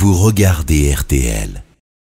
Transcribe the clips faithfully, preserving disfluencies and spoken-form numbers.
vous regardez R T L.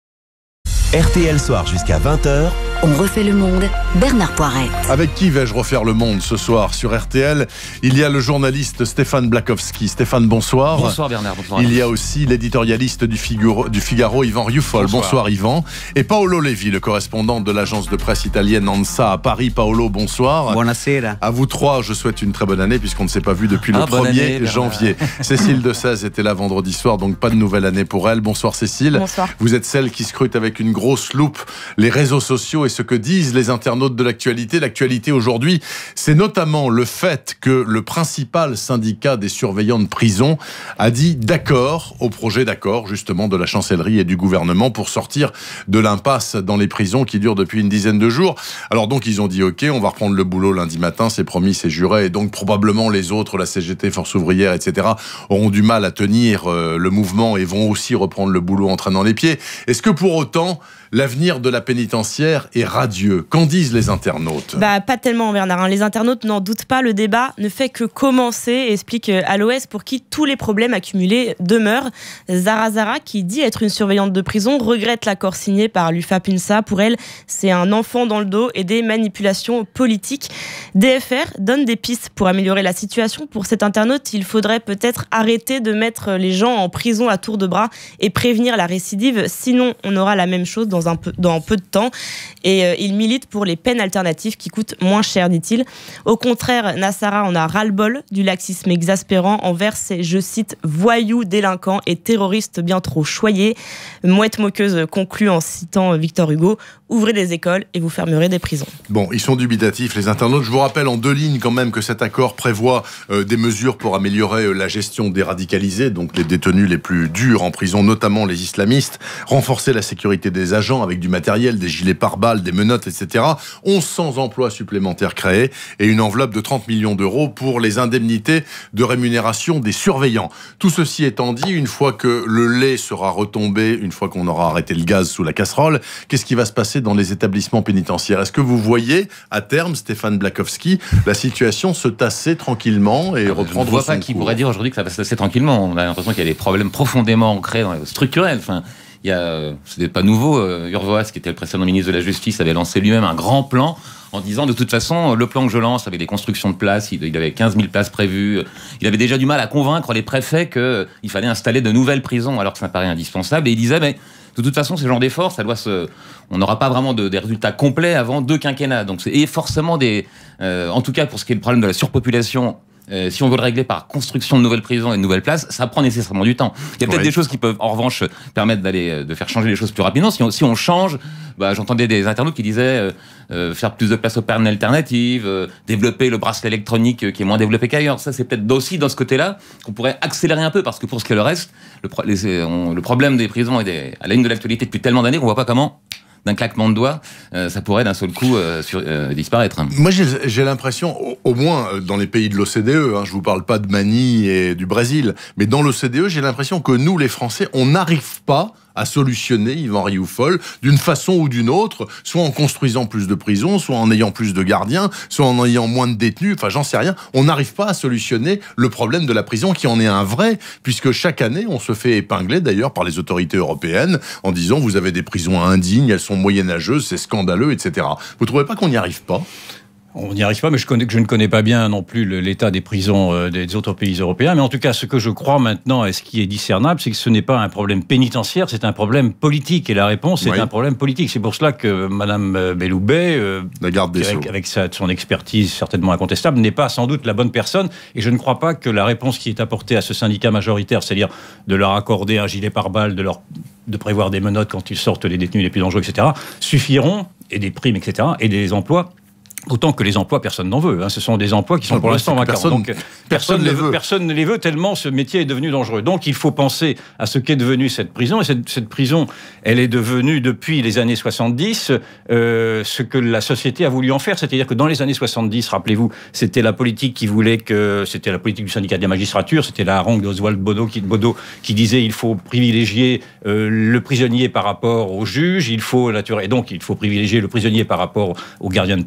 R T L Soir jusqu'à vingt heures. On refait le monde, Bernard Poiret. Avec qui vais-je refaire le monde ce soir sur R T L? Il y a le journaliste Stéphane Blakowski. Stéphane, bonsoir. Bonsoir Bernard, bonsoir. Il y a aussi l'éditorialiste du Figaro, du Figaro Yvan Rioufol. Bonsoir. bonsoir Yvan. Et Paolo Levi, le correspondant de l'agence de presse italienne ANSA à Paris. Paolo, bonsoir. Buonasera. À vous trois, je souhaite une très bonne année puisqu'on ne s'est pas vu depuis le ah, premier janvier. Cécile de Sèze était là vendredi soir, donc pas de nouvelle année pour elle. Bonsoir Cécile. Bonsoir. Vous êtes celle qui scrute avec une grosse loupe les réseaux sociaux et ce que disent les internautes de l'actualité. L'actualité aujourd'hui, c'est notamment le fait que le principal syndicat des surveillants de prison a dit d'accord au projet d'accord justement de la chancellerie et du gouvernement pour sortir de l'impasse dans les prisons qui dure depuis une dizaine de jours. Alors donc ils ont dit ok, on va reprendre le boulot lundi matin, c'est promis, c'est juré, et donc probablement les autres, la C G T, Force ouvrière, et cetera, auront du mal à tenir euh, le mouvement et vont aussi reprendre le boulot en traînant les pieds. Est-ce que pour autant l'avenir de la pénitentiaire est radieux? Qu'en disent les internautes? Bah, pas tellement Bernard, hein. Les internautes n'en doutent pas, le débat ne fait que commencer, explique Aloès, pour qui tous les problèmes accumulés demeurent. Zara Zara, qui dit être une surveillante de prison, regrette l'accord signé par l'U F A P U N S A. Pour elle, c'est un enfant dans le dos et des manipulations politiques. D F R donne des pistes pour améliorer la situation. Pour cet internaute, il faudrait peut-être arrêter de mettre les gens en prison à tour de bras et prévenir la récidive, sinon on aura la même chose dans Un peu, dans peu de temps. Et euh, il milite pour les peines alternatives qui coûtent moins cher, dit-il. Au contraire, Nassara en a ras-le-bol du laxisme exaspérant envers ces, je cite, voyous, délinquants et terroristes bien trop choyés. Mouette moqueuse conclut en citant Victor Hugo: ouvrez des écoles et vous fermerez des prisons. Bon, ils sont dubitatifs, les internautes. Je vous rappelle en deux lignes quand même que cet accord prévoit euh, des mesures pour améliorer euh, la gestion des radicalisés, donc les détenus les plus durs en prison, notamment les islamistes, renforcer la sécurité des agents avec du matériel, des gilets pare-balles, des menottes, et cetera. onze cents emplois supplémentaires créés et une enveloppe de trente millions d'euros pour les indemnités de rémunération des surveillants. Tout ceci étant dit, une fois que le lait sera retombé, une fois qu'on aura arrêté le gaz sous la casserole, qu'est-ce qui va se passer dans les établissements pénitentiaires? Est-ce que vous voyez à terme, Stéphane Blakowski, la situation se tasser tranquillement et reprendre son cours? Je ne vois pas qui pourrait dire aujourd'hui que ça va se tasser tranquillement. On a l'impression qu'il y a des problèmes profondément ancrés, structurels. Enfin, il y a, c'était pas nouveau, euh, Urvoas, qui était le précédent ministre de la Justice, avait lancé lui-même un grand plan en disant de toute façon, le plan que je lance avec des constructions de places, il, il avait quinze mille places prévues, il avait déjà du mal à convaincre les préfets qu'il fallait installer de nouvelles prisons alors que ça paraît indispensable, et il disait mais de toute façon, ce genre d'effort, ça doit se, on n'aura pas vraiment de, des résultats complets avant deux quinquennats. Donc, c'est, et forcément des, euh, en tout cas pour ce qui est le problème de la surpopulation. Euh, si on veut le régler par construction de nouvelles prisons et de nouvelles places, ça prend nécessairement du temps. Il y a peut-être ouais. des choses qui peuvent, en revanche, permettre d'aller, de faire changer les choses plus rapidement. Si on, si on change, bah, j'entendais des internautes qui disaient euh, euh, faire plus de place aux peines alternatives, euh, développer le bracelet électronique euh, qui est moins développé qu'ailleurs. Ça, c'est peut-être aussi dans ce côté-là qu'on pourrait accélérer un peu, parce que pour ce qui est le reste, le, pro- les, on, le problème des prisons est des, à la ligne de l'actualité depuis tellement d'années qu'on voit pas comment, d'un claquement de doigts, euh, ça pourrait d'un seul coup euh, sur, euh, disparaître. Moi, j'ai, j'ai l'impression, au, au moins dans les pays de l'O C D E, hein, je vous parle pas de Mani et du Brésil, mais dans l'O C D E, j'ai l'impression que nous, les Français, on n'arrive pas à solutionner, Yvan Rioufol, d'une façon ou d'une autre, soit en construisant plus de prisons, soit en ayant plus de gardiens, soit en ayant moins de détenus, enfin j'en sais rien. On n'arrive pas à solutionner le problème de la prison qui en est un vrai, puisque chaque année on se fait épingler d'ailleurs par les autorités européennes en disant vous avez des prisons indignes, elles sont moyenâgeuses, c'est scandaleux, et cetera. Vous trouvez pas qu'on n'y arrive pas ? On n'y arrive pas, mais je, connais, je ne connais pas bien non plus le, l'état des prisons euh, des autres pays européens. Mais en tout cas, ce que je crois maintenant, et ce qui est discernable, c'est que ce n'est pas un problème pénitentiaire, c'est un problème politique. Et la réponse, c'est oui. un problème politique. C'est pour cela que Mme Belloubet, euh, la garde des avec, Sceaux, avec sa, son expertise certainement incontestable, n'est pas sans doute la bonne personne. Et je ne crois pas que la réponse qui est apportée à ce syndicat majoritaire, c'est-à-dire de leur accorder un gilet pare-balles, de, leur, de prévoir des menottes quand ils sortent les détenus les plus dangereux, et cetera, suffiront, et des primes, et cetera, et des emplois. Autant que les emplois, personne n'en veut. Hein. Ce sont des emplois qui sont pour l'instant vacants. Personne, Donc, personne, personne, ne veut. personne ne les veut tellement ce métier est devenu dangereux. Donc il faut penser à ce qu'est devenue cette prison. Et cette, cette prison, elle est devenue depuis les années soixante-dix euh, ce que la société a voulu en faire. C'est-à-dire que dans les années soixante-dix, rappelez-vous, c'était la politique qui voulait que... C'était la politique du syndicat de la magistrature, c'était la harangue d'Oswald Bodo qui, Bodo qui disait il faut privilégier euh, le prisonnier par rapport au juge, il faut... Et donc il faut privilégier le prisonnier par rapport aux gardiens de prison,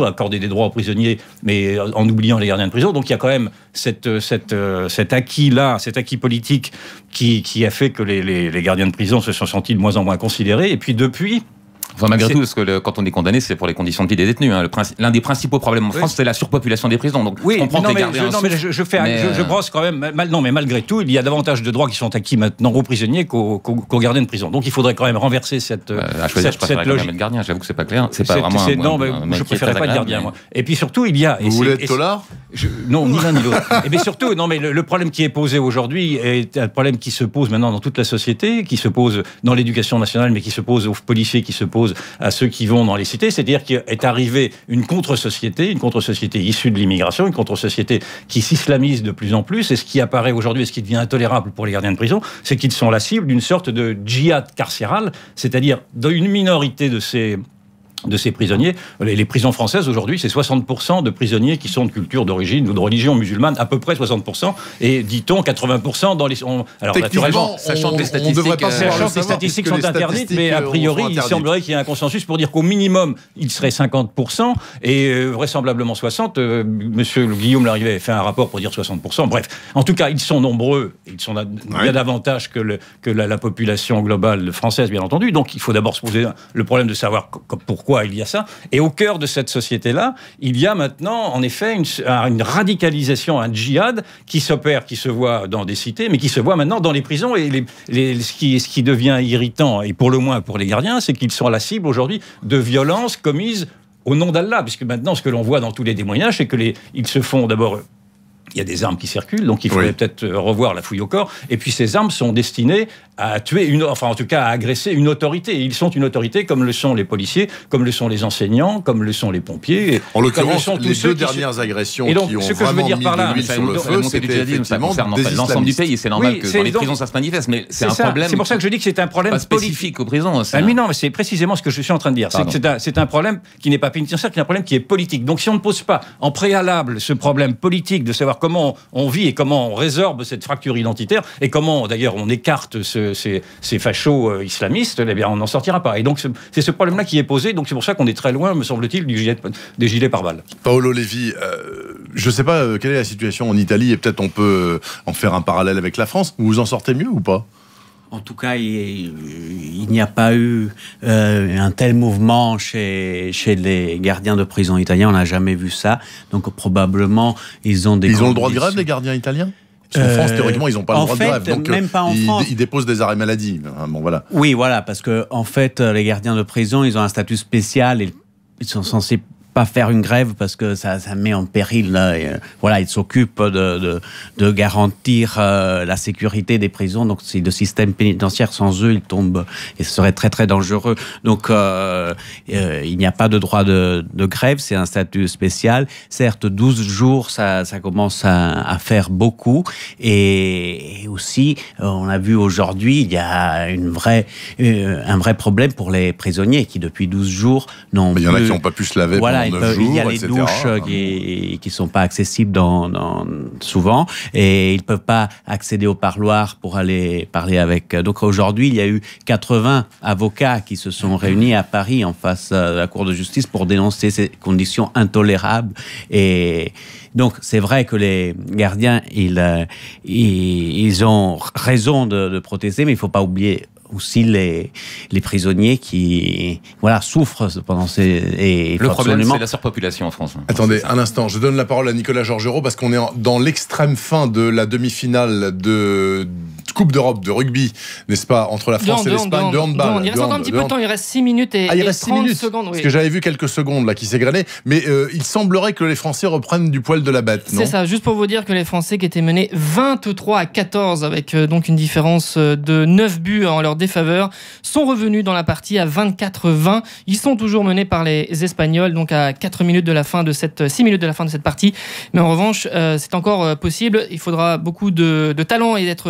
accorder des droits aux prisonniers, mais en oubliant les gardiens de prison. Donc il y a quand même cette, cette, euh, cet acquis-là, cet acquis politique qui, qui a fait que les, les, les gardiens de prison se sont sentis de moins en moins considérés. Et puis depuis... Enfin, malgré tout, parce que le, quand on est condamné, c'est pour les conditions de vie des détenus. Hein. Le princi- l'un des principaux problèmes en France, oui. c'est la surpopulation des prisons. Donc, oui, je comprends non, que les mais gardiens je, non, mais je, je, fais, mais je, je brosse quand même. Mal, non, mais malgré tout, il y a davantage de droits qui sont acquis maintenant aux prisonniers qu'aux, qu'aux, qu'aux gardiens de prison. Donc, il faudrait quand même renverser cette, euh, à choisir, cette, je cette logique. Être gardien, j'avoue que c'est pas clair. C'est pas c'est, vraiment. C'est, un, non, un, mais un je préférerais pas être gardien, mais... moi. Et puis surtout, il y a. Vous voulez être tolard ? Non, ni l'un ni l'autre. Et bien surtout, non, mais le, le problème qui est posé aujourd'hui est un problème qui se pose maintenant dans toute la société, qui se pose dans l'éducation nationale, mais qui se pose aux policiers, qui se pose à ceux qui vont dans les cités. C'est-à-dire qu'est arrivée une contre-société, une contre-société issue de l'immigration, une contre-société qui s'islamise de plus en plus. Et ce qui apparaît aujourd'hui, et ce qui devient intolérable pour les gardiens de prison, c'est qu'ils sont la cible d'une sorte de djihad carcéral, c'est-à-dire d'une minorité de ces... de ces prisonniers. Les, les prisons françaises aujourd'hui, c'est soixante pour cent de prisonniers qui sont de culture d'origine ou de religion musulmane, à peu près soixante pour cent, et dit-on quatre-vingts pour cent dans les... On, alors naturellement, sachant que les statistiques, pas sachant que les statistiques sont interdites, mais a priori, il semblerait qu'il y ait un consensus pour dire qu'au minimum, il serait cinquante pour cent, et euh, vraisemblablement soixante. Euh, Monsieur Guillaume Larrivé avait fait un rapport pour dire soixante pour cent. Bref, en tout cas, ils sont nombreux, ils sont il y a davantage que, le, que la, la population globale française, bien entendu. Donc, il faut d'abord se poser le problème de savoir pourquoi Pourquoi il y a ça. Et au cœur de cette société-là, il y a maintenant, en effet, une, une radicalisation, un djihad qui s'opère, qui se voit dans des cités, mais qui se voit maintenant dans les prisons. Et les, les, ce, qui, ce qui devient irritant, et pour le moins pour les gardiens, c'est qu'ils sont la cible aujourd'hui de violences commises au nom d'Allah. Puisque maintenant, ce que l'on voit dans tous les témoignages, c'est qu'ils se font d'abord... Il y a des armes qui circulent, donc il faudrait oui. peut-être revoir la fouille au corps. Et puis ces armes sont destinées à tuer, une, enfin en tout cas à agresser une autorité. Et ils sont une autorité comme le sont les policiers, comme le sont les enseignants, comme le sont les pompiers. En l'occurrence, les deux dernières se... agressions et donc, qui ont ce que vraiment je veux dire mis par là, de l'huile sur le feu, c'était effectivement ça concerne l'ensemble du pays. C'est normal oui, que dans les donc, prisons ça se manifeste, mais c'est, c'est un problème. C'est pour ça que je dis que c'est un problème pas spécifique aux prisons. Ah, mais non, mais c'est précisément ce que je suis en train de dire. C'est, c'est, un, c'est un problème qui n'est pas pénitentiaire, qui est un problème qui est politique. Donc si on ne pose pas en préalable ce problème politique de savoir comment on vit et comment on résorbe cette fracture identitaire et comment d'ailleurs on écarte ce, ces, ces fachos euh, islamistes, eh bien on n'en sortira pas. Et donc c'est, c'est ce problème-là qui est posé, donc c'est pour ça qu'on est très loin, me semble-t-il, du gilet, des gilets pare-balles. Paolo Levi, euh, je ne sais pas euh, quelle est la situation en Italie et peut-être on peut en faire un parallèle avec la France. Vous en sortez mieux ou pas ? En tout cas, il, il n'y a pas eu euh, un tel mouvement chez, chez les gardiens de prison italiens. On n'a jamais vu ça. Donc, probablement, ils ont des... Ils ont le droit de grève, les gardiens italiens ? Parce qu'en euh, France, théoriquement, ils n'ont pas le droit fait, de grève. Donc, même pas en ils, France. Ils déposent des arrêts maladie. Bon, voilà. Oui, voilà, parce que en fait, les gardiens de prison, ils ont un statut spécial. Et ils sont censés pas faire une grève parce que ça, ça met en péril. Là, et, euh, voilà, ils s'occupent de, de, de garantir euh, la sécurité des prisons. Donc, si le système pénitentiaire sans eux, il tombe et ce serait très très dangereux. Donc, euh, euh, il n'y a pas de droit de, de grève. C'est un statut spécial. Certes, douze jours, ça, ça commence à, à faire beaucoup. Et, et aussi, euh, on a vu aujourd'hui, il y a une vraie, euh, un vrai problème pour les prisonniers qui depuis douze jours n'ont. Mais il y en a qui n'ont pas pu se laver. Voilà, il, peut, jours, il y a les et cetera douches qui qui sont pas accessibles dans, dans souvent et ils peuvent pas accéder au parloir pour aller parler avec. Donc aujourd'hui, il y a eu quatre-vingts avocats qui se sont réunis à Paris en face de la Cour de justice pour dénoncer ces conditions intolérables. Et donc c'est vrai que les gardiens ils ils, ils ont raison de, de protester, mais il faut pas oublier aussi les, les prisonniers qui voilà, souffrent pendant ces... Et le problème, absolument... c'est la surpopulation en France. Attendez, un instant, je donne la parole à Nicolas Georgerot parce qu'on est en, dans l'extrême fin de la demi-finale de Coupe d'Europe de rugby, n'est-ce pas, entre la France de et l'Espagne, de, de handball. Il reste encore un petit peu de temps, il reste six minutes et, ah, il et reste trente minutes, secondes. Oui. Parce que j'avais vu quelques secondes là qui s'égrenaient, mais euh, il semblerait que les Français reprennent du poil de la bête, non ? C'est ça, juste pour vous dire que les Français qui étaient menés vingt-trois à quatorze avec euh, donc une différence de neuf buts en leur défaveur, sont revenus dans la partie à vingt-quatre vingt. Ils sont toujours menés par les Espagnols, donc à quatre minutes de la fin de cette, six minutes de la fin de cette partie. Mais en revanche, euh, c'est encore possible. Il faudra beaucoup de, de talent et d'être bon en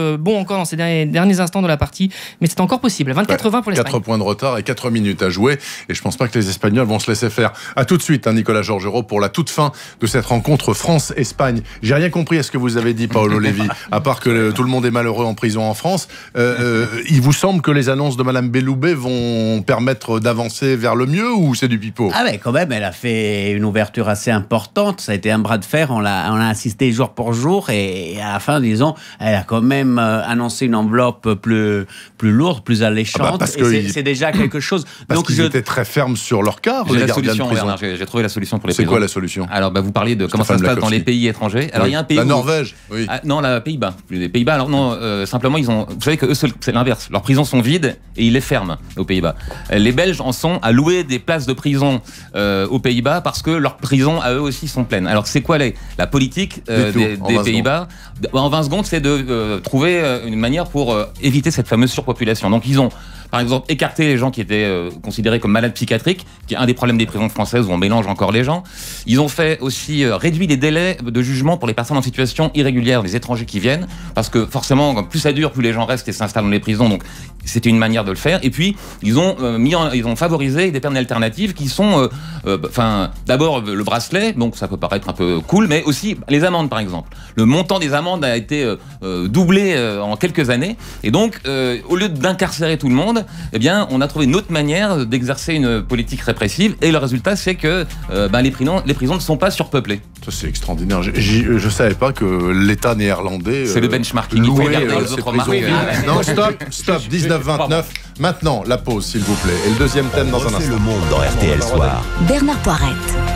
encore dans ces derniers, derniers instants de la partie, mais c'est encore possible. vingt-quatre vingt pour l'Espagne. quatre points de retard et quatre minutes à jouer. Et je pense pas que les Espagnols vont se laisser faire. À tout de suite, hein, Nicolas Georgerot, pour la toute fin de cette rencontre France-Espagne. J'ai rien compris à ce que vous avez dit, Paolo Levi, à part que le, tout le monde est malheureux en prison en France. Euh, euh, il vous semble que les annonces de Madame Belloubet vont permettre d'avancer vers le mieux ou c'est du pipeau? Ah mais quand même, elle a fait une ouverture assez importante. Ça a été un bras de fer. On l'a, on a assisté jour pour jour et à la fin, disons, elle a quand même annoncé une enveloppe plus plus lourde, plus alléchante. Ah bah parce que c'est, il... c'est déjà quelque chose. Parce Donc qu'ils je... étaient très fermes sur leur quart. J'ai la solution, Bernard, j'ai, j'ai trouvé la solution pour les C'est prisons. quoi la solution? Alors, bah, vous parliez de comment Stéphane ça se passe dans les pays étrangers. Alors, oui. il y a un pays la où... Norvège, oui. Ah, non, les Pays-Bas. Les Pays-Bas, alors non, euh, simplement, ils ont. Vous savez que eux, c'est l'inverse. Leurs prisons sont vides et ils les ferment aux Pays-Bas. Les Belges en sont à louer des places de prison euh, aux Pays-Bas parce que leurs prisons à eux aussi sont pleines. Alors, c'est quoi les, la politique euh, des, des Pays-Bas? En vingt secondes, c'est de euh, trouver une manière pour euh, éviter cette fameuse surpopulation. Donc, ils ont, par exemple, écarté les gens qui étaient euh, considérés comme malades psychiatriques, qui est un des problèmes des prisons françaises où on mélange encore les gens. Ils ont fait aussi euh, réduit les délais de jugement pour les personnes en situation irrégulière, les étrangers qui viennent, parce que forcément, plus ça dure, plus les gens restent et s'installent dans les prisons. Donc, c'était une manière de le faire. Et puis, ils ont euh, mis, en, ils ont favorisé des peines alternatives qui sont, enfin, euh, euh, d'abord le bracelet, donc ça peut paraître un peu cool, mais aussi les amendes, par exemple. Le montant des amendes a été euh, euh, doublé euh, en quelques années, et donc, euh, au lieu d'incarcérer tout le monde, eh bien, on a trouvé une autre manière d'exercer une politique répressive, et le résultat, c'est que euh, ben, les prisons, les prisons ne sont pas surpeuplées. Ça, c'est extraordinaire. Je ne savais pas que l'État néerlandais. C'est euh, le benchmarking. Il faut regarder les autres marques. Non, stop, stop, dix-neuf vingt-neuf. Maintenant, la pause, s'il vous plaît. Et le deuxième thème dans un instant. On refait le monde dans R T L Soir. Bernard Poirette.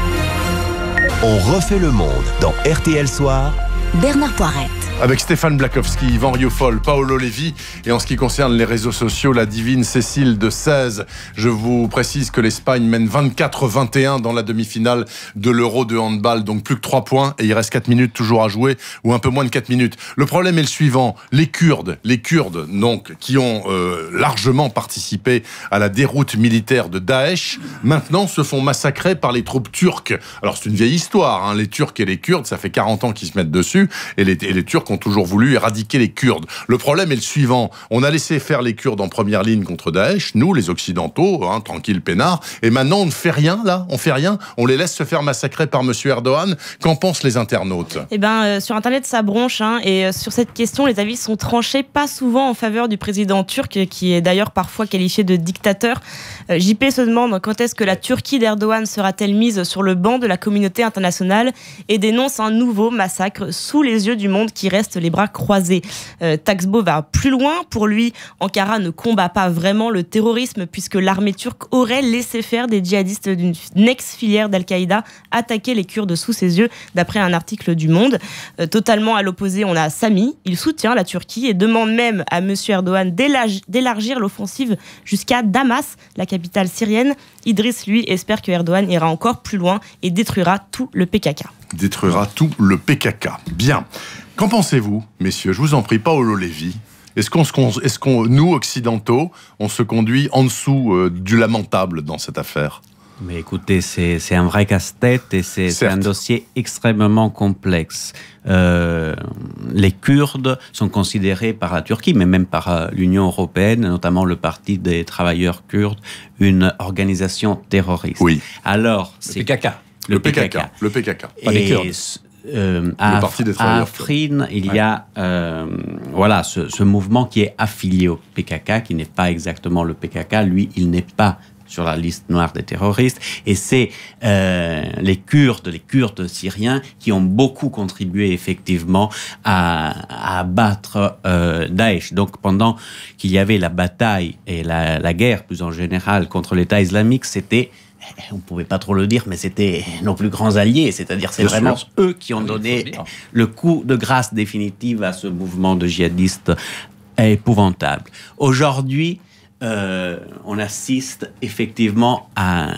On refait le monde dans R T L Soir. Bernard Poirette. Avec Stéphane Blakowski, Yvan Rioufol, Paolo Levi, et en ce qui concerne les réseaux sociaux, la divine Cécile de seize. Je vous précise que l'Espagne mène vingt-quatre vingt et un dans la demi-finale de l'Euro de handball, donc plus que trois points, et il reste quatre minutes toujours à jouer, ou un peu moins de quatre minutes. Le problème est le suivant, les Kurdes, les Kurdes donc, qui ont euh, largement participé à la déroute militaire de Daesh, maintenant se font massacrer par les troupes turques. Alors c'est une vieille histoire, hein, les Turcs et les Kurdes, ça fait quarante ans qu'ils se mettent dessus, et les, et les Turcs ont toujours voulu éradiquer les Kurdes. Le problème est le suivant, on a laissé faire les Kurdes en première ligne contre Daesh, nous les Occidentaux, hein, tranquille peinard, et maintenant on ne fait rien là, on fait rien, on les laisse se faire massacrer par Monsieur Erdogan. Qu'en pensent les internautes? Eh ben, euh, sur Internet ça bronche, hein, et euh, sur cette question les avis sont tranchés, pas souvent en faveur du président turc, qui est d'ailleurs parfois qualifié de dictateur. Euh, J P se demande quand est-ce que la Turquie d'Erdogan sera-t-elle mise sur le banc de la communauté internationale, et dénonce un nouveau massacre sous les yeux du monde qui reste les bras croisés. Euh, Taxbo va plus loin. Pour lui, Ankara ne combat pas vraiment le terrorisme puisque l'armée turque aurait laissé faire des djihadistes d'une ex-filière d'Al-Qaïda attaquer les Kurdes sous ses yeux, d'après un article du Monde. Euh, totalement à l'opposé, on a Sami. Il soutient la Turquie et demande même à M. Erdogan d'élargir l'offensive jusqu'à Damas, la capitale syrienne. Idriss, lui, espère que Erdogan ira encore plus loin et détruira tout le P K K. Détruira tout le P K K. Bien. Qu'en pensez-vous, messieurs? Je vous en prie, Paolo Levi. Est-ce qu'on, est-ce qu'on, nous, occidentaux, on se conduit en dessous euh, du lamentable dans cette affaire? Mais écoutez, c'est, c'est un vrai casse-tête et c'est, c'est un dossier extrêmement complexe. Euh, les Kurdes sont considérés par la Turquie, mais même par euh, l'Union européenne, notamment le Parti des travailleurs kurdes, une organisation terroriste. Oui. Alors, c'est le P K K. Le, le P K K. Le P K K. Pas les Kurdes. Euh, à, à Afrin, il ouais. y a euh, voilà, ce, ce mouvement qui est affilié au P K K, qui n'est pas exactement le P K K. Lui, il n'est pas sur la liste noire des terroristes. Et c'est euh, les Kurdes, les Kurdes syriens, qui ont beaucoup contribué effectivement à, à abattre euh, Daesh. Donc pendant qu'il y avait la bataille et la, la guerre, plus en général, contre l'État islamique, c'était... on ne pouvait pas trop le dire, mais c'était nos plus grands alliés. C'est-à-dire, c'est Bien vraiment sûr. eux qui ont donné le coup de grâce définitive à ce mouvement de djihadistes épouvantable. Aujourd'hui, euh, on assiste effectivement à,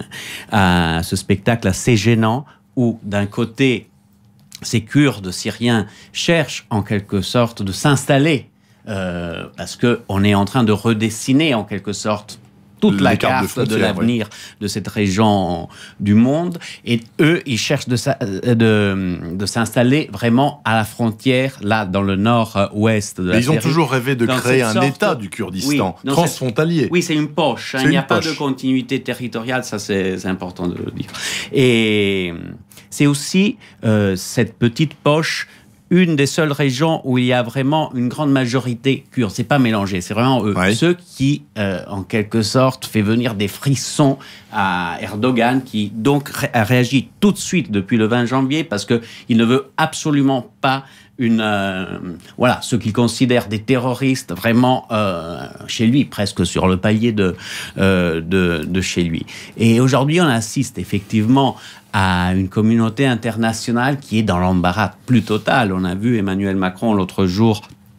à ce spectacle assez gênant où, d'un côté, ces Kurdes syriens cherchent en quelque sorte de s'installer euh, parce qu'on est en train de redessiner en quelque sorte toute Les la cartes de carte de, frontières, l'avenir de cette région du monde. Et eux, ils cherchent de, sa- de, de s'installer vraiment à la frontière, là, dans le nord-ouest de la Mais ils ont Syrie. toujours rêvé de Dans créer cette un sorte- État du Kurdistan, Oui, dans transfrontalier. Oui, c'est une poche. hein. C'est Il n'y a une pas poche. de continuité territoriale, ça c'est c'est important de le dire. Et c'est aussi euh, cette petite poche, une des seules régions où il y a vraiment une grande majorité kurde. C'est pas mélangé, c'est vraiment eux. Ouais. Ceux qui, euh, en quelque sorte, fait venir des frissons à Erdogan, qui donc ré- a réagi tout de suite depuis le vingt janvier parce que il ne veut absolument pas une euh, voilà ceux qu'il considère des terroristes vraiment euh, chez lui, presque sur le palier de euh, de, de chez lui. Et aujourd'hui, on assiste effectivement à une communauté internationale qui est dans l'embarras plus total. On a vu Emmanuel Macron l'autre jour.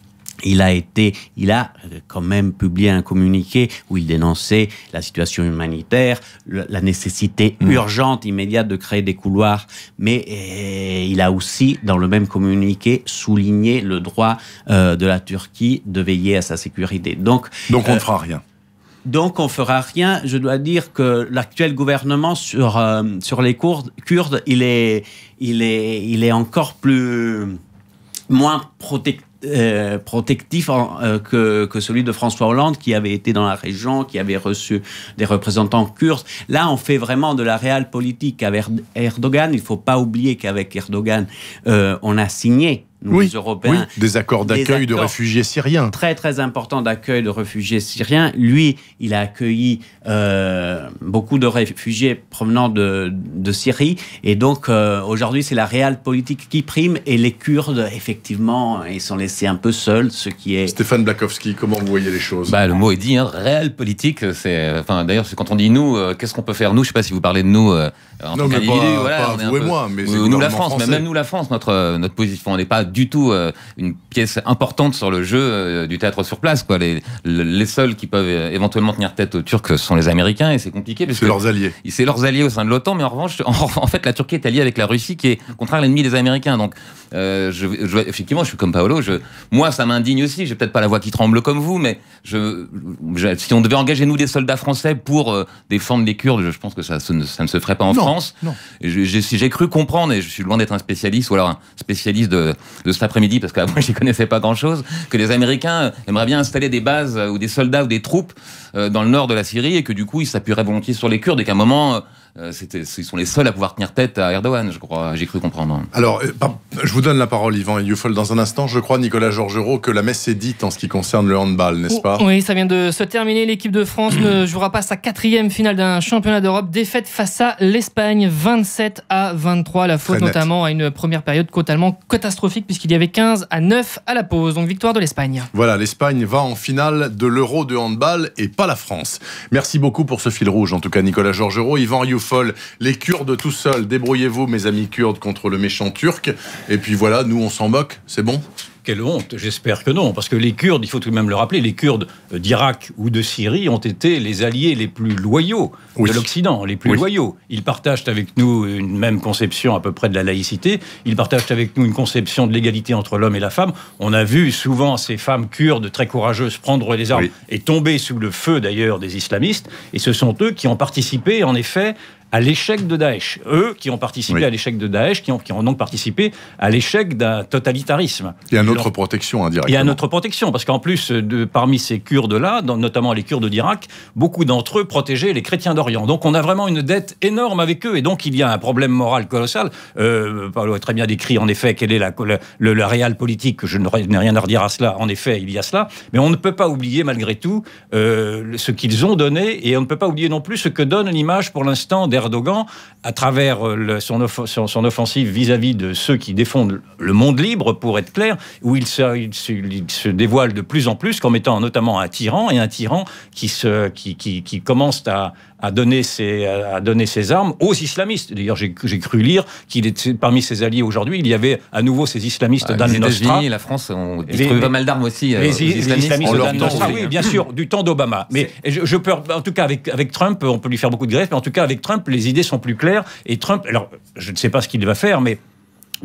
Il a été, il a quand même publié un communiqué où il dénonçait la situation humanitaire, le- la nécessité Mmh. urgente, immédiate de créer des couloirs, mais euh, il a aussi, dans le même communiqué, souligné le droit euh, de la Turquie de veiller à sa sécurité. Donc, Donc on euh, ne fera rien. donc on fera rien. Je dois dire que l'actuel gouvernement sur euh, sur les Kurdes, Kurdes, il est il est il est encore plus moins protecteur. Euh, protectif en, euh, que, que celui de François Hollande, qui avait été dans la région, qui avait reçu des représentants kurdes. Là, on fait vraiment de la réelle politique avec Erdogan. Il ne faut pas oublier qu'avec Erdogan, euh, on a signé, nous Oui, les Européens, oui, des accords des d'accueil de accords réfugiés syriens. très très important d'accueil de réfugiés syriens. Lui, il a accueilli euh, beaucoup de réfugiés provenant de, de Syrie. Et donc, euh, aujourd'hui, c'est la réelle politique qui prime. Et les Kurdes, effectivement, ils sont laissés un peu seuls, ce qui est... Stéphane Blakowski, comment vous voyez les choses? Bah, le mot est dit, hein, réel politique. C'est, enfin, d'ailleurs, c'est quand on dit nous, euh, qu'est-ce qu'on peut faire nous? Je sais pas si vous parlez de nous euh, en Non, tant mais qu'individu. pas- Voilà, pas on est un vous et peu- moi, mais Ou- c'est le nous la gouvernement France, mais français. même nous la France, notre euh, notre position, on n'est pas du tout euh, une pièce importante sur le jeu euh, du théâtre sur place. Quoi. Les, les seuls qui peuvent euh, éventuellement tenir tête aux Turcs ce sont les Américains, et c'est compliqué parce C'est que leurs alliés. c'est leurs alliés au sein de l'OTAN, mais en revanche, en, en fait, la Turquie est alliée avec la Russie, qui est au contraire l'ennemi des Américains. Donc, euh, je, je, effectivement, je suis comme Paolo. Je, moi, ça m'indigne aussi. J'ai peut-être pas la voix qui tremble comme vous, mais je, je, si on devait engager nous des soldats français pour euh, défendre les Kurdes, je, je pense que ça, ça, ne, ça ne se ferait pas en Non, France. non. Et je- j'ai j'ai cru comprendre, et je suis loin d'être un spécialiste, ou alors un spécialiste de, de cet après-midi, parce qu'avant, j'y connaissais pas grand-chose, que les Américains aimeraient bien installer des bases euh, ou des soldats ou des troupes euh, dans le nord de la Syrie, et que du coup, ils s'appuieraient volontiers sur les Kurdes, et qu'à un moment, euh, c'était, ils sont les seuls à pouvoir tenir tête à Erdogan, je crois. J'ai cru comprendre. Alors, euh, par- je vous donne la parole, Yvan Youfol, dans un instant. Je crois, Nicolas Georgerot, que la messe est dite en ce qui concerne le handball, n'est-ce pas? Oui, ça vient de se terminer. L'équipe de France ne jouera pas sa quatrième finale d'un championnat d'Europe. Défaite face à l'Espagne, vingt-sept à vingt-trois. La faute Très net. notamment à une première période totalement catastrophique, puisqu'il y avait quinze à neuf à la pause. Donc victoire de l'Espagne. Voilà, l'Espagne va en finale de l'Euro de handball et pas la France. Merci beaucoup pour ce fil rouge, en tout cas, Nicolas Georgerot. Yvan Youfol, les Kurdes tout seuls, débrouillez-vous, mes amis kurdes, contre le méchant turc. Et puis voilà, nous, on s'en moque, c'est bon? Quelle honte, j'espère que non, parce que les Kurdes, il faut tout de même le rappeler, les Kurdes d'Irak ou de Syrie ont été les alliés les plus loyaux Oui. de l'Occident, les plus Oui. loyaux. Ils partagent avec nous une même conception à peu près de la laïcité, ils partagent avec nous une conception de l'égalité entre l'homme et la femme. On a vu souvent ces femmes kurdes très courageuses prendre les armes Oui. et tomber sous le feu d'ailleurs des islamistes, et ce sont eux qui ont participé en effet à l'échec de Daesh. Eux qui ont participé Oui. à l'échec de Daesh, qui ont, qui ont donc participé à l'échec d'un totalitarisme. Il y a une Ils autre l'ont- protection, indirectement. il y a notre protection, parce qu'en plus, de, parmi ces Kurdes-là, dans- notamment les Kurdes d'Irak, beaucoup d'entre eux protégeaient les chrétiens d'Orient. Donc on a vraiment une dette énorme avec eux, et donc il y a un problème moral colossal. Euh, Paolo a très bien décrit, en effet, quelle est la, la, le, la réelle politique. Je n'ai rien à redire à cela. En effet, il y a cela. Mais on ne peut pas oublier, malgré tout, euh, ce qu'ils ont donné, et on ne peut pas oublier non plus ce que donne l'image, pour l'instant, d'Erdogan, à travers euh, le- son, off- son, son offensive vis-à-vis de ceux qui défendent le monde libre, pour être clair, où il se, il se, il se dévoile de plus en plus comme étant notamment un tyran, et un tyran qui, se, qui, qui, qui commence à, à, donner ses, à donner ses armes aux islamistes. D'ailleurs, j'ai j'ai cru lire qu'il était parmi ses alliés aujourd'hui, il y avait à nouveau ces islamistes Euh, d'Al les Nosra. États-Unis et la France ont Les- distribué les- pas mal d'armes aussi euh, Les, aux les islamistes. islamistes On leur d'Al tend Nosra, aussi. oui, bien sûr, du temps d'Obama. Mais je, je peux, en tout cas, avec, avec Trump, on peut lui faire beaucoup de greffe, mais en tout cas, avec Trump, les idées sont plus claires. Et Trump, alors, je ne sais pas ce qu'il va faire, mais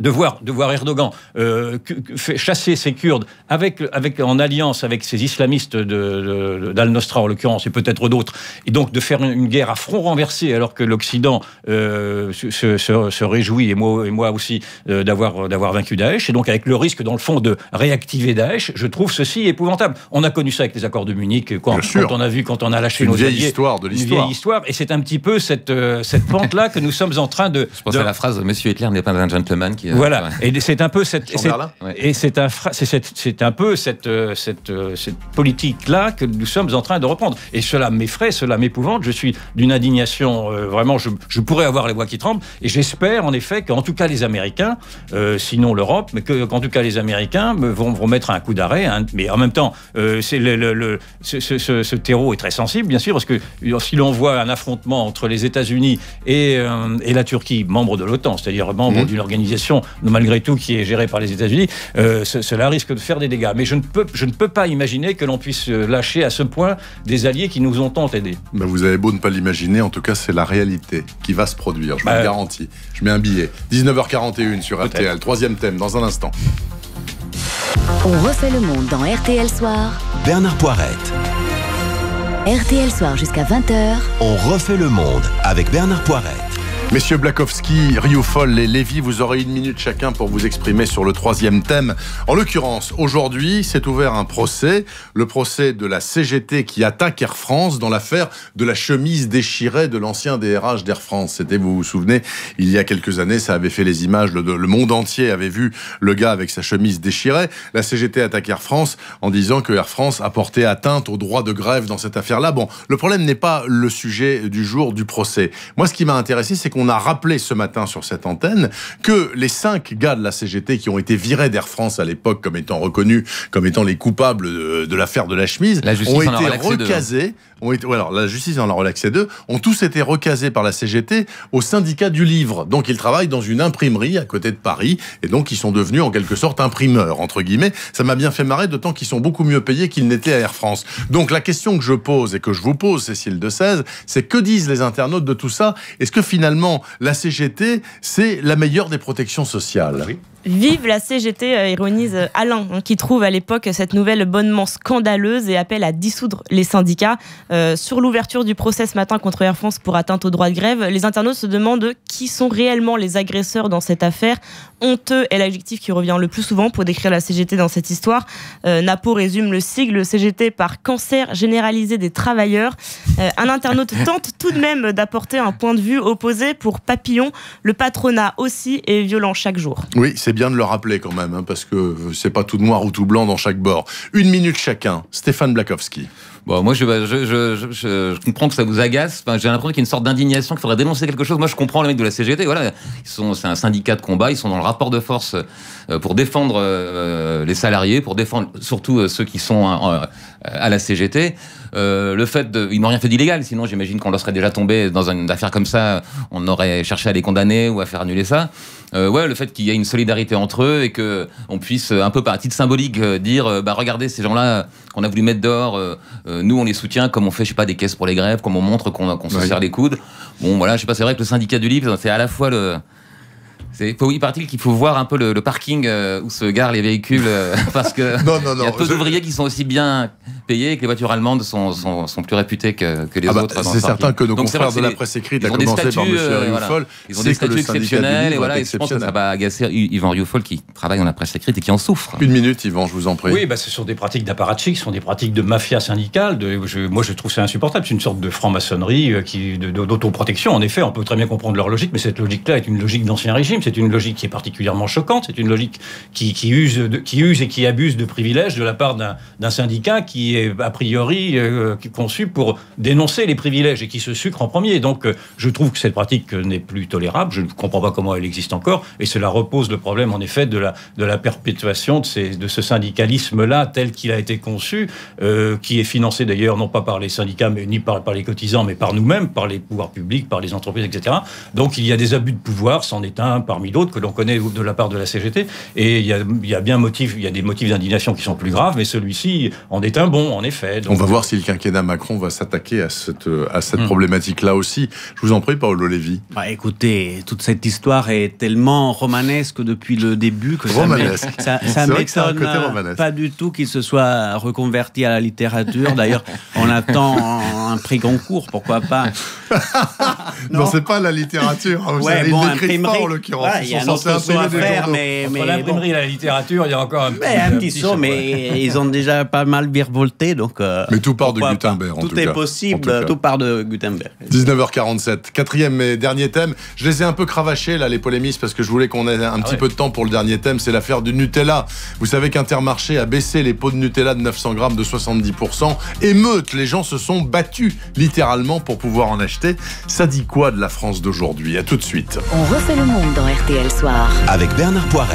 de voir, de voir Erdogan euh, chasser ces Kurdes avec, avec, en alliance avec ces islamistes de, de, d'Al-Nosra en l'occurrence et peut-être d'autres, et donc de faire une, une guerre à front renversé alors que l'Occident euh, se, se, se réjouit, et moi, et moi aussi, euh, d'avoir, d'avoir vaincu Daesh, et donc avec le risque dans le fond de réactiver Daesh, je trouve ceci épouvantable. On a connu ça avec les accords de Munich, quand, quand on a vu, quand on a lâché une nos vieille alliés, histoire de l'histoire. Une vieille histoire, et c'est un petit peu cette, euh, cette pente-là que nous sommes en train de... Je pense de... à la phrase « Monsieur Hitler n'est pas un gentleman » qui... Voilà, et c'est un peu cette, c'est, ouais. et c'est un, c'est, c'est, c'est un peu cette, cette, cette politique-là que nous sommes en train de reprendre. Et cela m'effraie, cela m'épouvante. Je suis d'une indignation euh, vraiment. Je, je pourrais avoir les voix qui tremblent. Et j'espère en effet qu'en tout cas les Américains, euh, sinon l'Europe, mais que, qu'en tout cas les Américains vont, vont mettre un coup d'arrêt. Hein. Mais en même temps, euh, c'est le, le, le, ce, ce, ce terreau est très sensible, bien sûr, parce que si l'on voit un affrontement entre les États-Unis et, euh, et la Turquie, membre de l'OTAN, c'est-à-dire membre mmh. d'une organisation malgré tout qui est gérée par les États-Unis, euh, cela risque de faire des dégâts. Mais je ne peux, je ne peux pas imaginer que l'on puisse lâcher à ce point des alliés qui nous ont tant aidés. Ben vous avez beau ne pas l'imaginer, en tout cas c'est la réalité qui va se produire, je vous bah, le garantis. Je mets un billet. dix-neuf heures quarante et une sur R T L, troisième thème dans un instant. On refait le monde dans R T L Soir. Bernard Poirette. R T L Soir jusqu'à vingt heures. On refait le monde avec Bernard Poirette. Messieurs Blakowski, Rioufol et Lévy, vous aurez une minute chacun pour vous exprimer sur le troisième thème. En l'occurrence, aujourd'hui, s'est ouvert un procès, le procès de la C G T qui attaque Air France dans l'affaire de la chemise déchirée de l'ancien D R H d'Air France. C'était, vous vous souvenez, il y a quelques années, ça avait fait les images, le, le monde entier avait vu le gars avec sa chemise déchirée. La C G T attaque Air France en disant que Air France a porté atteinte au droit de grève dans cette affaire-là. Bon, le problème n'est pas le sujet du jour du procès. Moi, ce qui m'a intéressé, c'est qu'on On a rappelé ce matin sur cette antenne que les cinq gars de la C G T qui ont été virés d'Air France à l'époque comme étant reconnus comme étant les coupables de, de l'affaire de la chemise la ont été recasés. Ont été, alors, la justice en a relaxé deux, ont tous été recasés par la C G T au syndicat du livre. Donc ils travaillent dans une imprimerie à côté de Paris et donc ils sont devenus en quelque sorte imprimeurs, entre guillemets. Ça m'a bien fait marrer, d'autant qu'ils sont beaucoup mieux payés qu'ils n'étaient à Air France. Donc la question que je pose et que je vous pose, Cécile de Sèze, c'est que disent les internautes de tout ça? Est-ce que finalement la C G T, c'est la meilleure des protections sociales? Oui. Vive la C G T, euh, ironise Alain, hein, qui trouve à l'époque cette nouvelle bonnement scandaleuse et appelle à dissoudre les syndicats. Euh, sur l'ouverture du procès ce matin contre Air France pour atteinte au droit de grève, les internautes se demandent qui sont réellement les agresseurs dans cette affaire. Honteux est l'adjectif qui revient le plus souvent pour décrire la C G T dans cette histoire. Euh, Napo résume le sigle C G T par cancer généralisé des travailleurs. Euh, un internaute tente tout de même d'apporter un point de vue opposé pour Papillon. Le patronat aussi est violent chaque jour. Oui, c'est bien de le rappeler quand même, hein, parce que c'est pas tout noir ou tout blanc dans chaque bord. Une minute chacun. Stéphane Blakowski. Bon, moi, je, je, je, je, je comprends que ça vous agace. Enfin, j'ai l'impression qu'il y a une sorte d'indignation, qu'il faudrait dénoncer quelque chose. Moi, je comprends les mecs de la C G T. Voilà, ils sont, c'est un syndicat de combat. Ils sont dans le rapport de force pour défendre euh, les salariés, pour défendre surtout ceux qui sont à, à la C G T. Euh, le fait de, ils n'ont rien fait d'illégal. Sinon, j'imagine qu'on leur serait déjà tombé dans une affaire comme ça. On aurait cherché à les condamner ou à faire annuler ça. Euh, ouais, le fait qu'il y ait une solidarité entre eux et que on puisse un peu par titre symbolique dire, bah regardez ces gens-là qu'on a voulu mettre dehors. Euh, nous, on les soutient comme on fait, je sais pas, des caisses pour les grèves, comme on montre qu'on, qu'on se oui. serre les coudes. Bon, voilà, je sais pas, c'est vrai que le syndicat du livre, c'est à la fois le... C'est, faut, il paraît qu'il faut voir un peu le, le parking euh, où se garent les véhicules euh, parce que non, non, non, il y a peu je... d'ouvriers qui sont aussi bien payés et que les voitures allemandes sont, sont, sont plus réputées que, que les ah bah, autres. C'est certain que nos Donc, confrères de la presse écrite, à commencer par M. Euh, Rioufol, voilà. Ils ont des statuts exceptionnels et voilà, et je pense que ça va agacer Yvan Rioufol qui travaille dans la presse écrite et qui en souffre. Une minute, Yvan, je vous en prie. Oui, bah, ce sont des pratiques d'apparatchik, ce sont des pratiques de mafia syndicale. De, je, moi, je trouve ça insupportable. C'est une sorte de franc-maçonnerie euh, qui, de, de, d'autoprotection. En effet, on peut très bien comprendre leur logique, mais cette logique-là est une logique d'ancien régime. C'est une logique qui est particulièrement choquante. C'est une logique qui, qui, use de, qui use et qui abuse de privilèges de la part d'un, d'un syndicat qui est a priori euh, conçu pour dénoncer les privilèges et qui se sucre en premier. Donc euh, je trouve que cette pratique n'est plus tolérable. Je ne comprends pas comment elle existe encore et cela repose le problème en effet de la, de la perpétuation de, ces, de ce syndicalisme-là tel qu'il a été conçu, euh, qui est financé d'ailleurs non pas par les syndicats mais ni par, par les cotisants mais par nous-mêmes, par les pouvoirs publics, par les entreprises, et cetera. Donc il y a des abus de pouvoir, c'en est un parmi d'autres que l'on connaît de la part de la C G T, et il y a, il y a bien motif, il y a des motifs d'indignation qui sont plus graves, mais celui-ci en est un. Bon, bon, en effet. Donc... On va voir si le quinquennat Macron va s'attaquer à cette, à cette Mmh. problématique-là aussi. Je vous en prie, Paolo Levi. Bah, écoutez, toute cette histoire est tellement romanesque depuis le début que ça, Romanesque. ça, C'est ça vrai que ça a un m'étonne côté romanesque. pas du tout qu'il se soit reconverti à la littérature. D'ailleurs, on attend un prix Goncourt, pourquoi pas. non, Non. c'est pas la littérature. Hein, vous Ouais, savez, bon, ils l'écrivent imprimerie. pas en l'occurrence. Voilà, Ils il y a sont un censés autre saut à imprimer des faire, journaux. mais, Entre mais l'imprimerie bon. et la littérature, il y a encore un petit, Mais un petit saut, chemin. mais ils ont déjà pas mal virevolté, donc. euh, Mais tout part de pourquoi pas. Gutenberg, en Tout tout est cas. En possible, tout cas. tout part de Gutenberg. dix-neuf heures quarante-sept, quatrième et dernier thème. Je les ai un peu cravachés là, les polémistes, parce que je voulais qu'on ait un Ah petit ouais. peu de temps pour le dernier thème. C'est l'affaire du Nutella. Vous savez qu'Intermarché a baissé les pots de Nutella de neuf cents grammes de soixante-dix pour cent. Émeute, les gens se sont battus littéralement pour pouvoir en acheter. Ça dit quoi de la France d'aujourd'hui? À tout de suite. On refait le monde dans R T L Soir. Avec Bernard Poirette.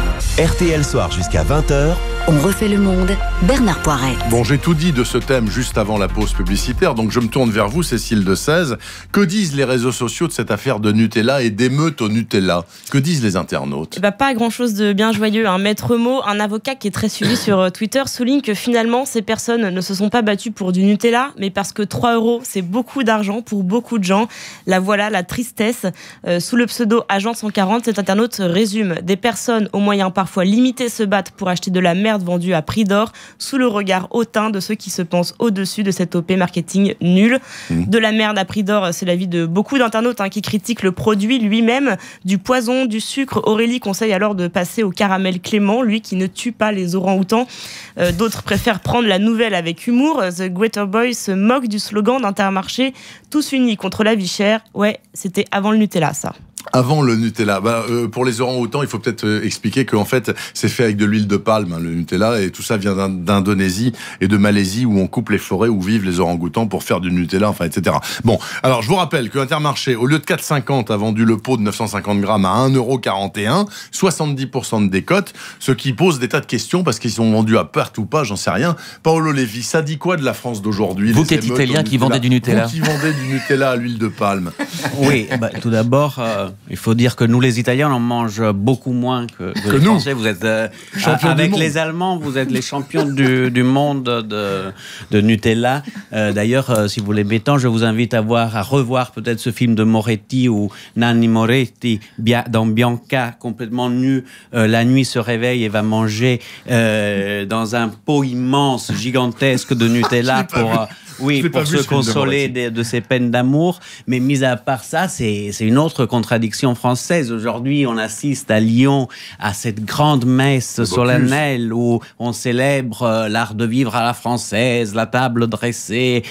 R T L Soir jusqu'à vingt heures. On refait le monde, Bernard Poirette. Bon, j'ai tout dit de ce thème juste avant la pause publicitaire, donc je me tourne vers vous, Cécile de seize. Que disent les réseaux sociaux de cette affaire de Nutella et d'émeute au Nutella? Que disent les internautes? Bah, pas grand-chose de bien joyeux. Un maître mot, un avocat qui est très suivi sur euh, Twitter, souligne que finalement, ces personnes ne se sont pas battues pour du Nutella, mais parce que trois euros, c'est beaucoup d'argent pour beaucoup de gens. La voilà, la tristesse. Euh, sous le pseudo Agent cent quarante, cet internaute résume: des personnes aux moyens parfois limités se battent pour acheter de la merde vendue à prix d'or, sous le regard hautain de ceux qui se pensent au-dessus de cette O P marketing nulle. Mmh. De la merde à prix d'or, c'est l'avis de beaucoup d'internautes hein, qui critiquent le produit lui-même. Du poison, du sucre. Aurélie conseille alors de passer au caramel Clément, lui qui ne tue pas les orang-outans. Euh, d'autres préfèrent prendre la nouvelle avec humour. The Greater Boys se moque du slogan d'Intermarché: tous unis contre la vie chère. Ouais, c'était avant le Nutella, ça. Avant le Nutella, bah, euh, pour les orang-outans, il faut peut-être euh, expliquer qu'en fait, c'est fait avec de l'huile de palme, hein, le Nutella, et tout ça vient d'In- d'Indonésie et de Malaisie, où on coupe les forêts où vivent les orang-outans pour faire du Nutella, enfin, et cetera. Bon, alors je vous rappelle que Intermarché, au lieu de quatre euros cinquante, a vendu le pot de neuf cent cinquante grammes à un euro quarante et un, soixante-dix pour cent de décote, ce qui pose des tas de questions, parce qu'ils sont vendus à perte ou pas, j'en sais rien. Paolo Levi, ça dit quoi de la France d'aujourd'hui? Vous les qui êtes émeutes italien, au qui vendez du Nutella. Vous qui vendez du Nutella à l'huile de palme. Oui, bah, tout d'abord, euh, il faut dire que nous, les Italiens, on en mange beaucoup moins que, que, Que les nous. Français. Vous êtes euh, Champions du avec monde. les Allemands, vous êtes les champions du, du monde de, de Nutella. Euh, D'ailleurs, euh, si vous l'aimez tant, je vous invite à voir, à revoir peut-être ce film de Moretti où Nanni Moretti, Bia- dans Bianca, complètement nu, euh, la nuit se réveille et va manger euh, dans un pot immense, gigantesque de Nutella Je l'ai pas pour. vu. euh, Oui, Je l'ai pas pour vu, se ce film de consoler Moretti. de, de ses peines d'amour. Mais mis à part ça, c'est c'est une autre contradiction française. Aujourd'hui, on assiste à Lyon à cette grande messe Bocuse. solennelle où on célèbre euh, l'art de vivre à la française, la table dressée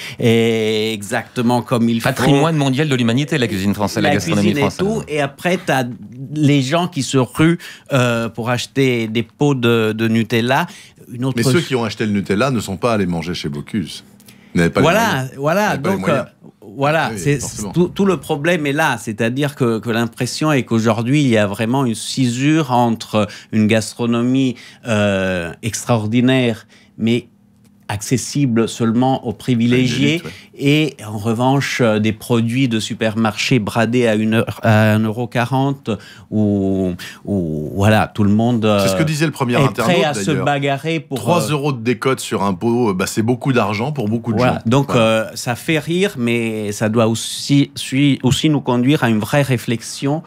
et exactement comme il faut. Patrimoine mondial de l'humanité, la cuisine française, la, La gastronomie cuisine et française. tout, et après, tu as les gens qui se ruent euh, pour acheter des pots de, de Nutella. Une autre Mais ceux qui ont acheté le Nutella ne sont pas allés manger chez Bocuse. Ils n'avaient pas les Voilà, moyens. voilà. Ils n'avaient pas les Donc, moyens. euh, voilà, Oui, c'est forcément. tout, tout le problème est là. C'est-à-dire que, que l'impression est qu'aujourd'hui, il y a vraiment une scisure entre une gastronomie euh, extraordinaire, mais accessible seulement aux privilégiés, L'élite, ouais. et en revanche euh, des produits de supermarché bradés à, une heure, à un euro quarante où, où voilà, tout le monde euh, C'est ce que disait le premier est internaute, prêt à se d'ailleurs. bagarrer pour... trois euh, euros de décote sur un pot, bah, c'est beaucoup d'argent pour beaucoup de Voilà. gens. Donc, Voilà. euh, ça fait rire, mais ça doit aussi, sui- aussi nous conduire à une vraie réflexion.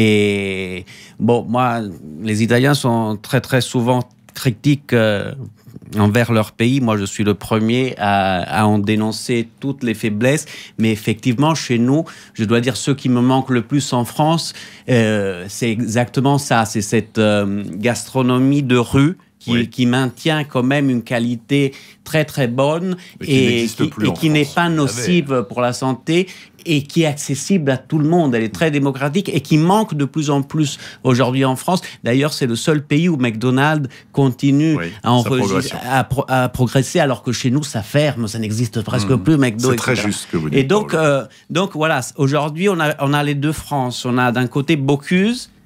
Et bon, moi, les Italiens sont très, très souvent critiques euh, envers leur pays. Moi, je suis le premier à, à en dénoncer toutes les faiblesses. Mais effectivement, chez nous, je dois dire, ce qui me manque le plus en France, euh, c'est exactement ça. C'est cette euh, gastronomie de rue qui, Oui. qui maintient quand même une qualité très très bonne Mais qui et n'existe qui, plus et en qui n'est France, pas vous le nocive pour la santé et qui est accessible à tout le monde. Elle est très démocratique et qui manque de plus en plus aujourd'hui en France. D'ailleurs, c'est le seul pays où McDonald's continue Oui, à, sa enregistrer- progression. à, pro- à progresser, alors que chez nous, ça ferme, ça n'existe presque Mmh. plus, McDo, C'est très et cetera. juste ce que vous dites, Et donc, Paolo. euh, donc voilà, aujourd'hui, on a, on a les deux France. On a d'un côté Bocuse,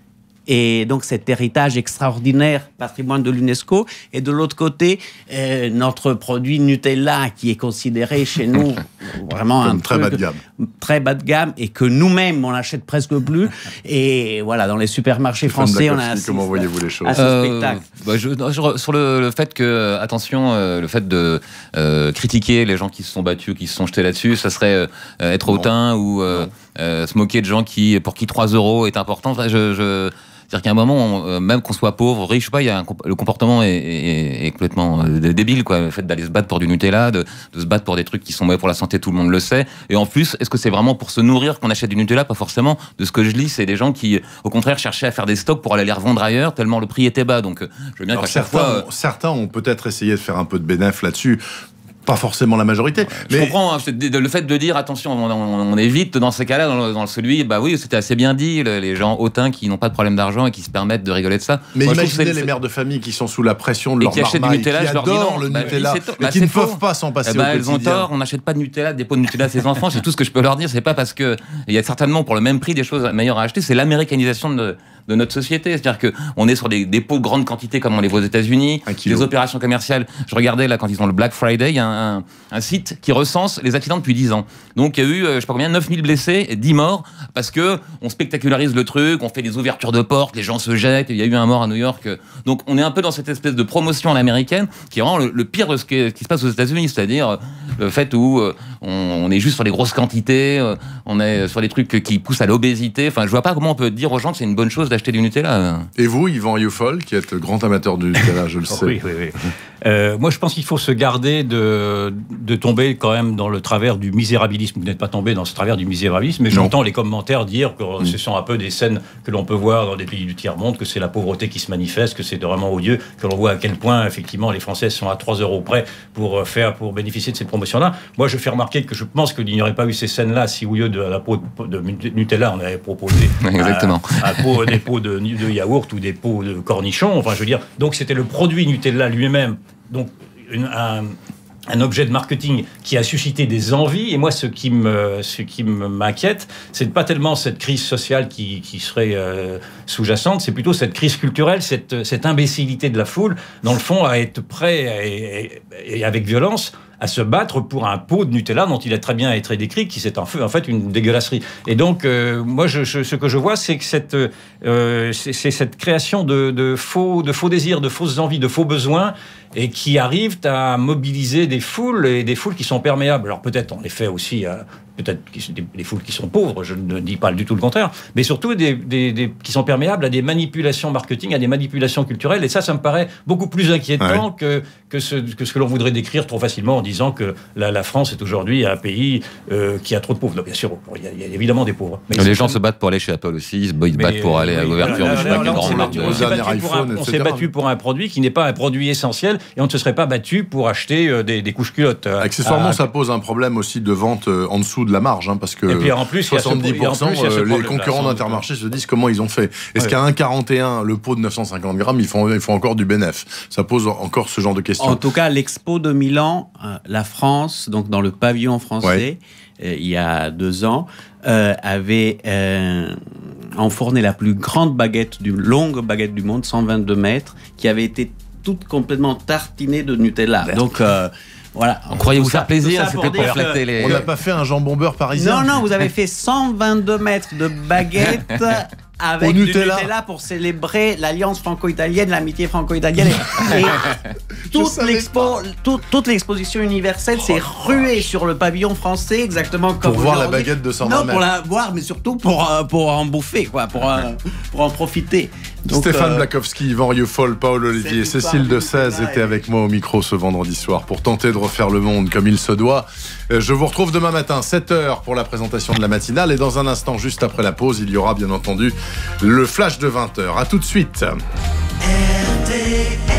Et donc cet héritage extraordinaire, patrimoine de l'UNESCO. Et de l'autre côté, euh, notre produit Nutella, qui est considéré chez nous vraiment comme un très truc bas de gamme. Très bas de gamme, et que nous-mêmes, on n'achète presque plus. Et voilà, dans les supermarchés français, on a assisté comment voyez-vous les choses à ce Euh, spectacle. bah, je, non, je- sur le, le fait que, attention, euh, le fait de euh, critiquer les gens qui se sont battus, qui se sont jetés là-dessus, ça serait euh, être Non. hautain ou euh, euh, se moquer de gens qui, pour qui trois euros est important. Enfin, je, je, c'est-à-dire qu'à un moment, on, euh, même qu'on soit pauvre, riche, je sais pas, il y a un, comp- le comportement est, est, est complètement euh, débile, quoi. Le fait d'aller se battre pour du Nutella, de, de se battre pour des trucs qui sont mauvais pour la santé, tout le monde le sait. Et en plus, est-ce que c'est vraiment pour se nourrir qu'on achète du Nutella? Pas forcément. De ce que je lis, c'est des gens qui, au contraire, cherchaient à faire des stocks pour aller les revendre ailleurs, tellement le prix était bas. Donc, euh, je veux bien Alors, qu'à chaque certains, fois. euh, ont, certains ont peut-être essayé de faire un peu de bénéfice là-dessus. Pas forcément la majorité. Je mais comprends, hein, c'est de- de- le fait de dire attention, on, on- on évite dans ces cas-là, dans, le- dans celui, bah oui, c'était assez bien dit, le- les gens hautains qui n'ont pas de problème d'argent et qui se permettent de rigoler de ça. Mais Moi, je trouve imaginez que c'est- les mères de famille qui sont sous la pression de Et leur qui achètent du marmaille, Nutella, qui je leur dis adorent non. le Bah, Nutella, c'est tort. mais Bah, qui c'est ne peuvent faux. pas s'en passer Eh ben, au elles ont quotidien. tort, on n'achète pas de Nutella, des pots de Nutella à ses enfants, c'est tout ce que je peux leur dire, c'est pas parce que il y a certainement pour le même prix des choses meilleures à acheter, c'est l'américanisation de, de notre société, c'est-à-dire que on est sur des, des pots de grande quantité comme on les voit aux États-Unis, Un kilo. des opérations commerciales. Je regardais là quand ils ont le Black Friday, il y a un, un, un site qui recense les accidents depuis dix ans. Donc il y a eu, euh, je sais pas combien, neuf mille blessés et dix morts parce que on spectacularise le truc, on fait des ouvertures de portes, les gens se jettent, il y a eu un mort à New York. Donc on est un peu dans cette espèce de promotion à l'américaine qui est vraiment le, le pire de ce qui, ce qui se passe aux États-Unis, c'est-à-dire euh, le fait où euh, on, on est juste sur les grosses quantités, euh, on est sur des trucs qui poussent à l'obésité. Enfin, je vois pas comment on peut dire aux gens que c'est une bonne chose d'acheter du Nutella. Et vous, Yvan Youfol, qui êtes grand amateur du Nutella, je le sais. Oui, oui, oui. Euh, moi, je pense qu'il faut se garder de, de tomber quand même dans le travers du misérabilisme. Vous n'êtes pas tombé dans ce travers du misérabilisme, mais Non. j'entends les commentaires dire que ce sont un peu des scènes que l'on peut voir dans des pays du tiers-monde, que c'est la pauvreté qui se manifeste, que c'est vraiment odieux, que l'on voit à quel point, effectivement, les Français sont à trois euros près pour, faire, pour bénéficier de cette promotion-là. Moi, je fais remarquer que je pense qu'il n'y aurait pas eu ces scènes-là si, au lieu de la peau de Nutella, on avait proposé Exactement. à, à peau, des pots de, de yaourt ou des pots de cornichons. Enfin, je veux dire, donc c'était le produit Nutella lui-même. Donc, une, un, un objet de marketing qui a suscité des envies. Et moi, ce qui me, ce qui m'inquiète, c'est pas tellement cette crise sociale qui, qui serait euh, sous-jacente, c'est plutôt cette crise culturelle, cette, cette imbécilité de la foule, dans le fond, à être prêt et, et, et avec violence à se battre pour un pot de Nutella dont il a très bien été décrit, qui c'est en fait une dégueulasserie. Et donc, euh, moi, je, je, ce que je vois, c'est que cette, euh, c'est, c'est cette création de, de, faux, de faux désirs, de fausses envies, de faux besoins, et qui arrivent à mobiliser des foules, et des foules qui sont perméables. Alors peut-être, en effet, aussi, euh, peut-être des, des foules qui sont pauvres, je ne dis pas du tout le contraire, mais surtout des, des, des, qui sont perméables à des manipulations marketing, à des manipulations culturelles, et ça, ça me paraît beaucoup plus inquiétant ouais. que, que, ce, que ce que l'on voudrait décrire trop facilement en disant que la, la France est aujourd'hui un pays euh, qui a trop de pauvres. Donc, bien sûr, il y, a, il y a évidemment des pauvres. Mais les gens se battent pour aller chez Apple aussi, ils se battent mais, pour aller oui, à l'ouverture voilà, du là, là, grande on marque. s'est battu, pour un, on s'est battu pour un produit qui n'est pas un produit essentiel, et on ne se serait pas battu pour acheter euh, des, des couches culottes. Euh, Accessoirement, à, ça pose un problème aussi de vente euh, en dessous de la marge, hein, parce que et puis, en plus, soixante-dix pour cent, ce, euh, les concurrents d'Intermarché se disent comment ils ont fait. Est-ce ouais. qu'à un virgule quarante et un, le pot de neuf cent cinquante grammes, ils font, ils font encore du bénéf? Ça pose encore ce genre de questions. En tout cas, l'Expo de Milan, euh, la France, donc dans le pavillon français, ouais. euh, il y a deux ans, euh, avait euh, enfourné la plus grande baguette, du, longue baguette du monde, cent vingt-deux mètres, qui avait été toute complètement tartinée de Nutella. Vert. Donc... Euh, Voilà. On croyait vous faire plaisir, c'était pour, pour flatter les... On n'a pas fait un jambon beurre parisien. Non, non, vous avez fait cent vingt-deux mètres de baguette avec Au du Nutella. Nutella pour célébrer l'alliance franco-italienne, l'amitié franco-italienne. Et toute, l'expo, toute, toute l'exposition universelle s'est ruée sur le pavillon français, exactement comme pour voir la baguette de cent vingt Non, mètres. pour la voir, mais surtout pour, euh, pour en bouffer, quoi, pour, euh, pour en profiter. Donc, Stéphane euh, Blakowski, Yvan Rieufol, Paul Olivier, Cécile de Sèze étaient avec moi au micro ce vendredi soir pour tenter de refaire le monde comme il se doit. Je vous retrouve demain matin, sept heures pour la présentation de la matinale, et dans un instant, juste après la pause, il y aura bien entendu le flash de vingt heures. A tout de suite. R T L